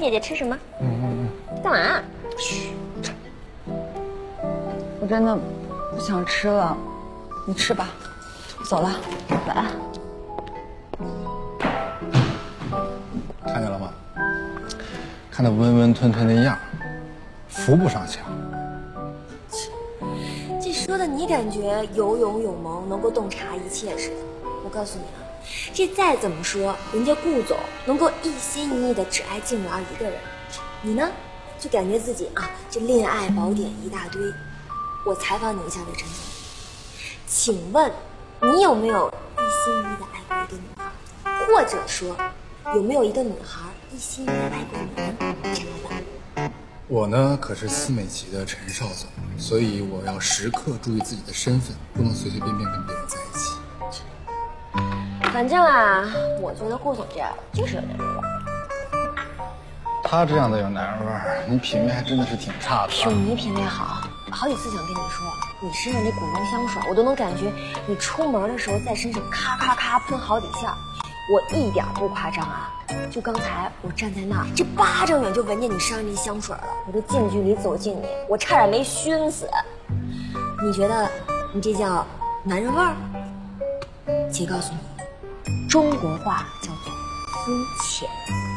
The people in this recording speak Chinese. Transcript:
姐姐吃什么？干嘛？ 嘘， 我真的不想吃了，你吃吧，我走了，晚安。 看见了吗？看他温温吞吞的样，扶不上墙。 这说的你感觉有勇有谋，能够洞察一切似的。我告诉你啊，这再怎么说，人家顾总能够一心一意的只爱静儿一个人，你呢，就感觉自己啊，这恋爱宝典一大堆。我采访你一下，魏晨总，请问你有没有一心一意的爱过一个女孩，或者说有没有一个女孩一心一意的爱过你呢？陈老板。 我呢可是思美集的陈少总，所以我要时刻注意自己的身份，不能随随便便跟别人在一起。 反正啊，我觉得顾总这样就是有点味儿。 他这样的有男人味儿，你品味还真的是挺差的。 就你品味好，好几次想跟你说，你身上这古龙香水，我都能感觉你出门的时候在身上咔咔咔喷好几下，我一点不夸张啊！就刚才我站在那儿，这巴掌远就闻见你身上这香水了，我都近距离走近你，我差点没熏死。你觉得你这叫男人味儿？姐告诉你，中国话叫做肤浅。